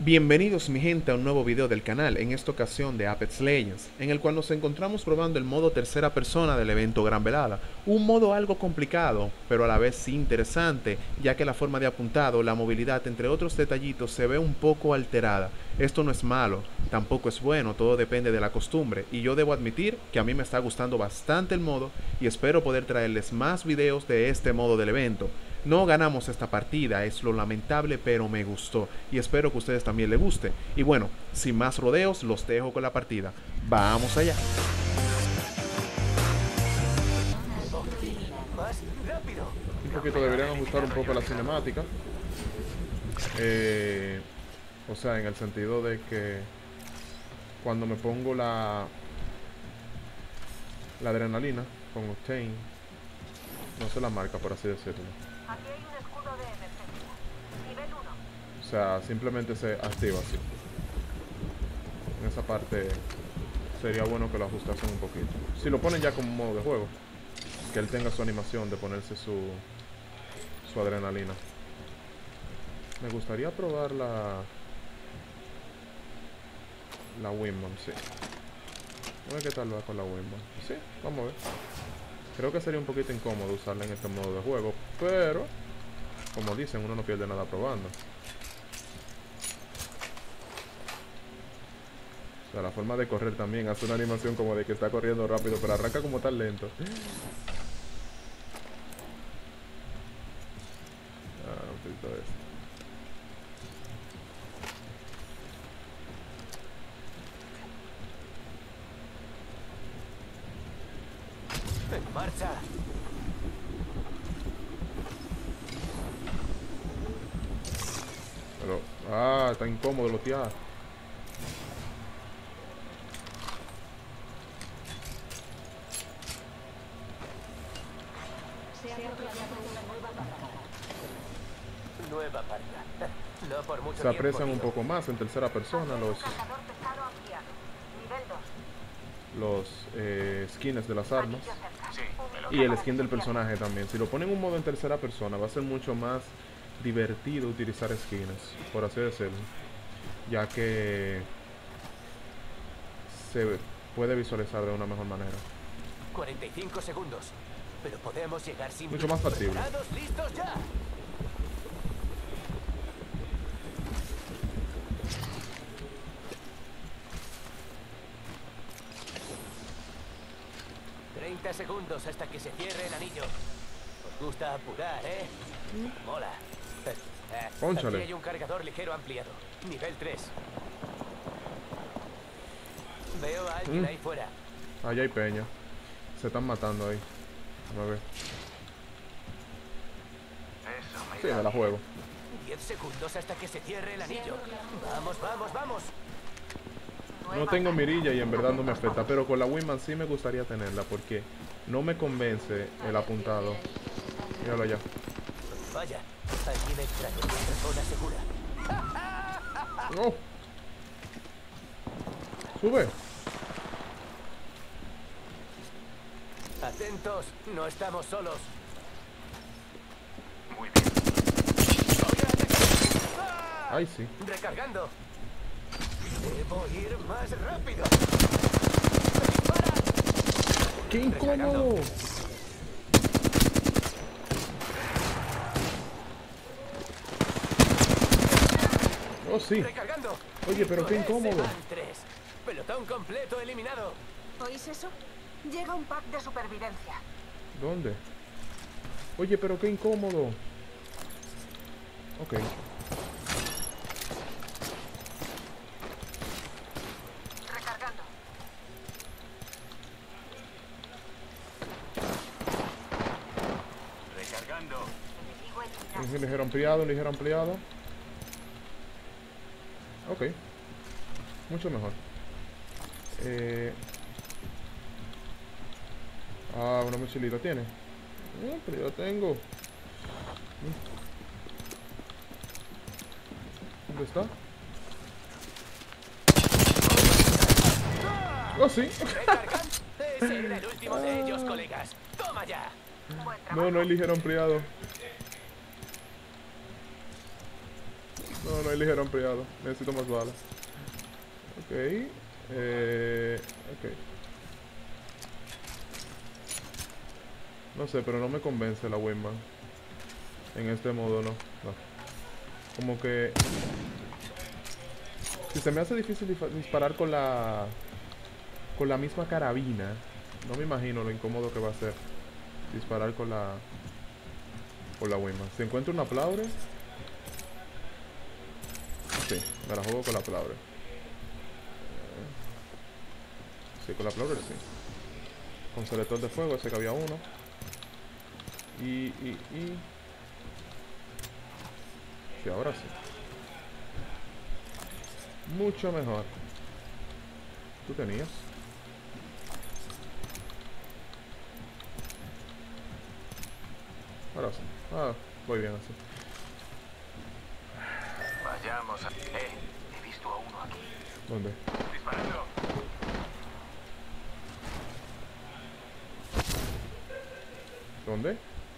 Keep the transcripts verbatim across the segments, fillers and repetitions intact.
Bienvenidos mi gente a un nuevo video del canal, en esta ocasión de Apex Legends, en el cual nos encontramos probando el modo tercera persona del evento Gran Velada, un modo algo complicado, pero a la vez sí interesante, ya que la forma de apuntado, la movilidad, entre otros detallitos, se ve un poco alterada. Esto no es malo, tampoco es bueno, todo depende de la costumbre, y yo debo admitir que a mí me está gustando bastante el modo, y espero poder traerles más videos de este modo del evento. No ganamos esta partida, es lo lamentable, pero me gustó y espero que a ustedes también les guste. Y bueno, sin más rodeos, los dejo con la partida. ¡Vamos allá! Un poquito deberían ajustar un poco la cinemática. Eh, o sea, en el sentido de que cuando me pongo la, la adrenalina con Octane, no se la marca, por así decirlo. Aquí hay un escudo de emergencia. Nivel uno. O sea, simplemente se activa así. En esa parte sería bueno que lo ajustasen un poquito. Si lo ponen ya como modo de juego, que él tenga su animación de ponerse su, su adrenalina. Me gustaría probar la la Windman, sí. Vamos a ver qué tal va con la Windman. Sí, vamos a ver. Creo que sería un poquito incómodo usarla en este modo de juego, pero como dicen, uno no pierde nada probando. O sea, la forma de correr también hace una animación como de que está corriendo rápido, pero arranca como tan lento. Ah, un poquito de esto. ¡En marcha! Pero, ah, está incómodo lotear. Se ha proclamado una nueva parada. Nueva parada. No por mucho Se tiempo, aprecian un digo. poco más en tercera persona los, Un cazador pesado ampliado. Nivel dos. los eh, skins de las armas. Anillo cerca. Sí, Un me lo- Y el skin del personaje también. Si lo ponen en un modo en tercera persona, va a ser mucho más divertido utilizar skins, por así decirlo. Ya que se puede visualizar de una mejor manera. cuarenta y cinco segundos. Pero podemos llegar sin... Mucho más factible. ¿Preparados? ¿Listos ya? treinta segundos hasta que se cierre el anillo. Os gusta apurar, ¿eh? Mola. Eh, eh, Pónchale. Aquí hay un cargador ligero ampliado. Nivel tres. Veo a alguien Mm. ahí fuera. Allá hay peña. Se están matando ahí. A ver. Sí, me la juego. diez segundos hasta que se cierre el anillo. Vamos, vamos, vamos. No tengo mirilla y en verdad no me afecta, pero con la Wingman sí me gustaría tenerla porque no me convence el apuntado. Míralo allá. Vaya, alguien extraño en nuestra zona segura. ¡No! ¡Sube! Atentos, no estamos solos. Muy bien. ¡Ah! ¡Ay, sí! Recargando. Debo ir más rápido. ¡Qué incómodo! ¡Oh, sí! Recargando. Oye, pero qué Con ese incómodo. van tres. Pelotón completo eliminado. ¿Oís eso? Llega un pack de supervivencia. ¿Dónde? Oye, pero qué incómodo. Ok. Recargando. Recargando. Enemigo eliminado. Un ligero ampliado, un ligero ampliado. Ok. Mucho mejor. Eh... Ah, una mochilita tiene. Eh, pero yo tengo. ¿Dónde está? Oh, sí. Recargando. Ese era el último de ellos, colegas. Toma ya. Buen trabajo. No, no hay ligero ampliado. No, no hay ligero ampliado. Necesito más balas. Ok. Eh, ok. No sé, pero no me convence la Wingman. En este modo no. No. Como que... Si se me hace difícil dif- disparar con la... Con la misma carabina. No me imagino lo incómodo que va a ser disparar con la... Con la Wingman. Si encuentro una Plaure... Sí, me la juego con la Plaure. Sí, con la Plaure sí. Con selector de fuego, ese que había uno. Y, y, y... Sí, ahora sí. Mucho mejor. ¿Tú tenías? Ahora sí. Ah, voy bien así. Vayamos a... Eh, he visto a uno aquí. ¿Dónde? Disparando. ¿Dónde?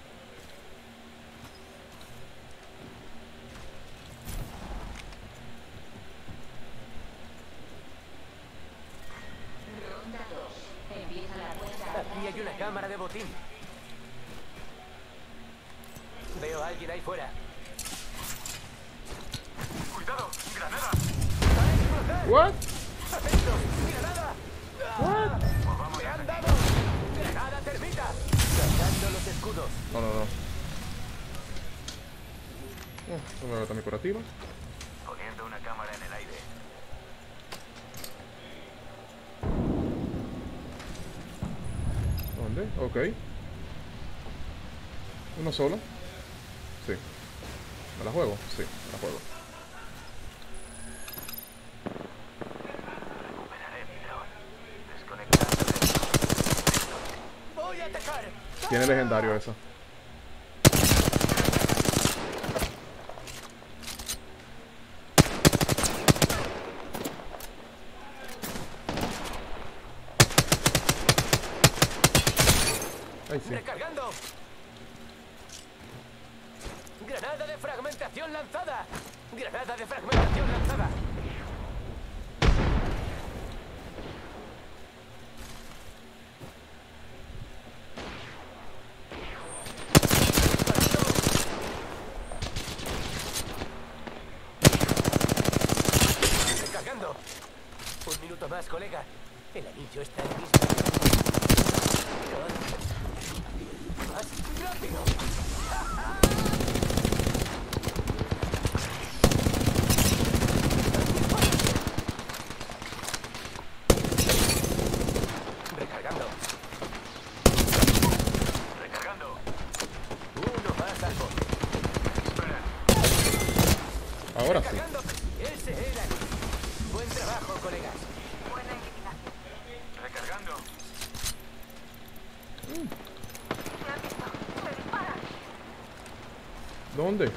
Aquí hay una cámara de botín. Veo a alguien ahí fuera. ¡Cuidado! ¡Granada! ¡Va a explotar! What? ¡Atentos! ¡Granada! What? ¡Vamos! ¡Me han dado! ¡Granada termita! Cargando los escudos. No, no, no. Oh, no me agota mi curativa. Poniendo una cámara en el aire. ¿Dónde? Ok. ¿Uno solo? Sí. ¿Me la juego? Sí, me la juego. Recuperaré mi dron. Desconectando. ¡Voy a atacar! Tiene legendario esa. Ahí sí. ¡Recargando! ¡Granada de fragmentación lanzada! ¡Granada de fragmentación lanzada! ¡Recargando! Un minuto más, colega. El anillo está en mis manos. ¡Más rápido! Recargando. Recargando. Uno más al bote. Espera. Ahora sí. Recargando. Ese era. Buen trabajo, colegas. Buena eliminación. Recargando. ¿Se han visto? ¡Se disparan! ¿Dónde?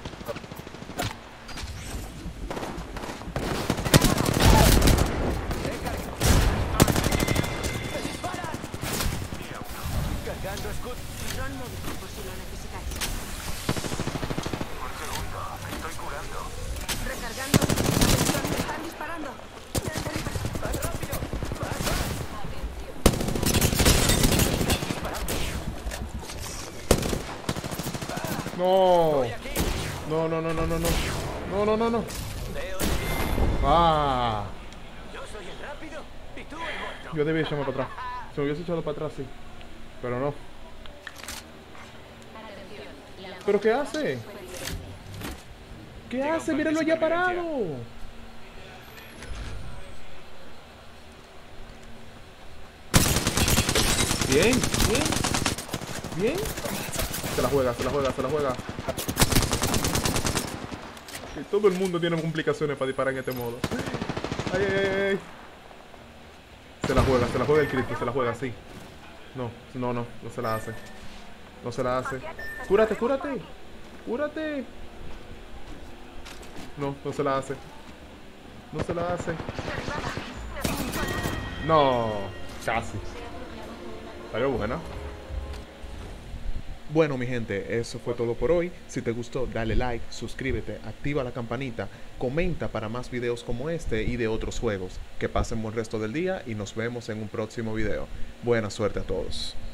¡Me disparan! Cargando escudo. Dron médico por si lo necesitáis. Un segundo. Me estoy curando. Recargando. Atención, me están disparando. ¡Más rápido! ¡Más, más! No. ¡Voy aquí! No, no, no, no, no, no. No, no, no, no. Veo. Ah. Yo soy el rápido y tú el muerto. Yo debía echarme para atrás. Se me hubiese echado para atrás, sí. Pero no. ¿Pero qué hace? ¿Qué hace? Míralo allá parado. Bien, bien. Bien. Se la juega, se la juega, se la juega. Y todo el mundo tiene complicaciones para disparar en este modo. Ay, ay, ay, ay. Se la juega, se la juega el Cristo, se la juega así. No, no, no, no se la hace. No se la hace. Cúrate, cúrate. Cúrate. No, no se la hace. No se la hace. No, casi. Salió buena. Bueno, mi gente, eso fue todo por hoy. Si te gustó, dale like, suscríbete, activa la campanita, comenta para más videos como este y de otros juegos. Que pasen buen resto del día y nos vemos en un próximo video. Buena suerte a todos.